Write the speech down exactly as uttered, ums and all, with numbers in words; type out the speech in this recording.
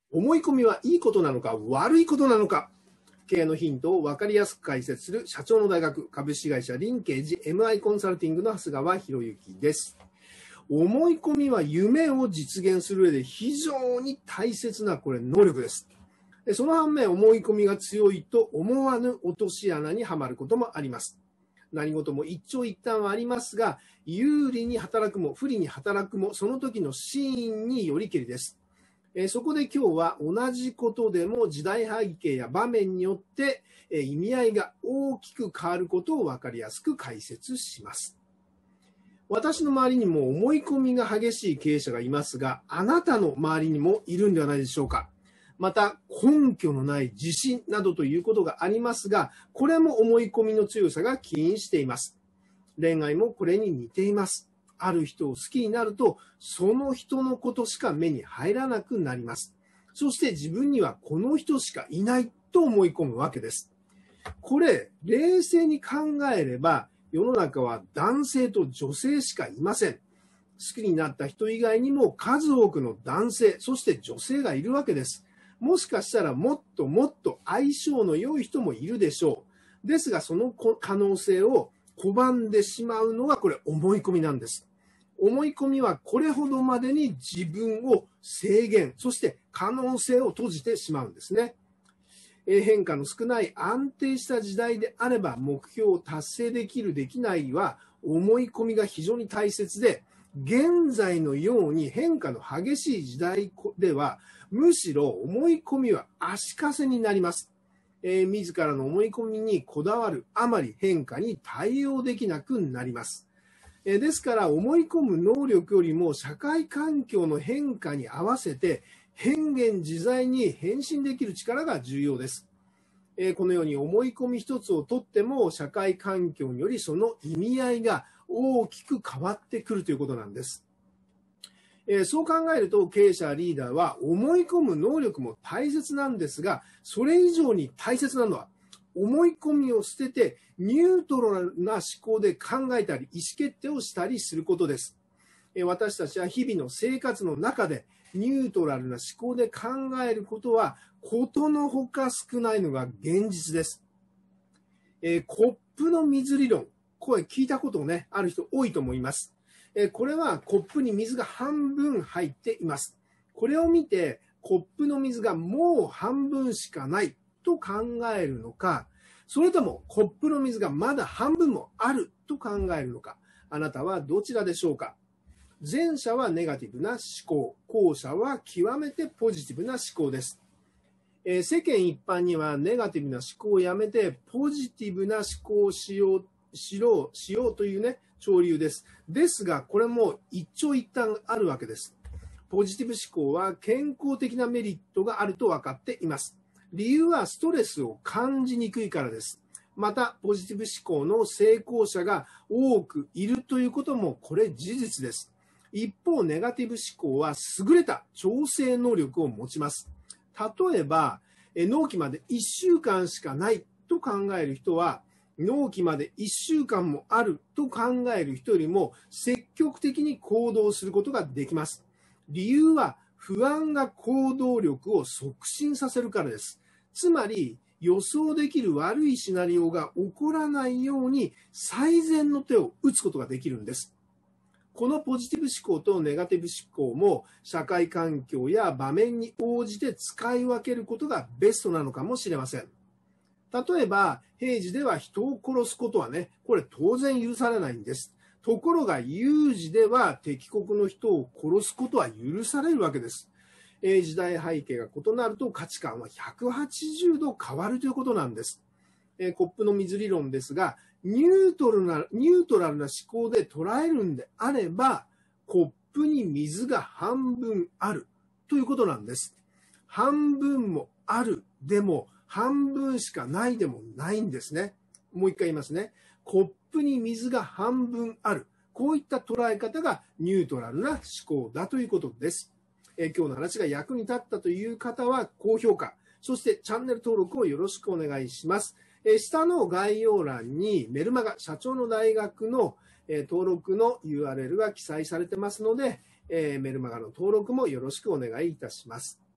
思い込みはいいことなのか悪いことなのか、経営のヒントを分かりやすく解説する社長の大学株式会社リンケージ エムアイ コンサルティングの長谷川博之です。思い込みは夢を実現する上で非常に大切なこれ能力です。その反面、思い込みが強いと思わぬ落とし穴にはまることもあります。何事も一長一短はありますが、有利に働くも不利に働くもその時のシーンによりけりです。そこで今日は同じことでも時代背景や場面によって意味合いが大きく変わることを分かりやすく解説します。私の周りにも思い込みが激しい経営者がいますが、あなたの周りにもいるんではないでしょうか。また根拠のない自信などということがありますが、これも思い込みの強さが起因しています。恋愛もこれに似ています。ある人を好きになると、その人のことしか目に入らなくなります。そして自分にはこの人しかいないと思い込むわけです。これ、冷静に考えれば、世の中は男性と女性しかいません。好きになった人以外にも数多くの男性、そして女性がいるわけです。もしかしたらもっともっと相性の良い人もいるでしょう。ですが、その可能性を拒んでしまうのがこれ思い込みなんです。思い込みはこれほどまでに自分を制限、そして可能性を閉じてしまうんですね。変化の少ない安定した時代であれば目標を達成できるできないは思い込みが非常に大切で、現在のように変化の激しい時代ではむしろ思い込みは足かせになります。えー、自らの思い込みにこだわるあまり変化に対応できなくなります。えー、ですから思い込む能力よりも社会環境の変化に合わせて変幻自在に変身できる力が重要です。えー、このように思い込み一つをとっても社会環境によりその意味合いが大きく変わってくるということなんです。えー、そう考えると経営者リーダーは思い込む能力も大切なんですが、それ以上に大切なのは思い込みを捨ててニュートラルな思考で考えたり意思決定をしたりすることです。えー、私たちは日々の生活の中でニュートラルな思考で考えることはことのほか少ないのが現実です。えー、コップの水理論、これ聞いたことね、ある人多いと思います。これはコップに水が半分入っています。これを見てコップの水がもう半分しかないと考えるのか、それともコップの水がまだ半分もあると考えるのか、あなたはどちらでしょうか。前者はネガティブな思考、後者は極めてポジティブな思考です。えー、世間一般にはネガティブな思考をやめてポジティブな思考をしよう、しよう、しようというね、潮流です。ですが、これも一長一短あるわけです。ポジティブ思考は健康的なメリットがあると分かっています。理由はストレスを感じにくいからです。また、ポジティブ思考の成功者が多くいるということもこれ事実です。一方、ネガティブ思考は優れた調整能力を持ちます。例えば、納期までいっしゅうかんしかないと考える人は、納期までいっしゅうかんもあると考える人よりも積極的に行動することができます。理由は不安が行動力を促進させるからです。つまり予想できる悪いシナリオが起こらないように最善の手を打つことができるんです。このポジティブ思考とネガティブ思考も社会環境や場面に応じて使い分けることがベストなのかもしれません。例えば、平時では人を殺すことはね、これ当然許されないんです。ところが、有事では敵国の人を殺すことは許されるわけです。えー、時代背景が異なると価値観はひゃくはちじゅうど変わるということなんです。えー、コップの水理論ですが、ニュートラルな、ニュートラルな思考で捉えるんであれば、コップに水が半分あるということなんです。半分もあるでも、半分しかないでもないんですね。もう一回言いますね。コップに水が半分ある。こういった捉え方がニュートラルな思考だということです。えー、今日の話が役に立ったという方は高評価、そしてチャンネル登録をよろしくお願いします。えー、下の概要欄にメルマガ社長の大学の、えー、登録の ユーアールエル が記載されてますので、えー、メルマガの登録もよろしくお願いいたします。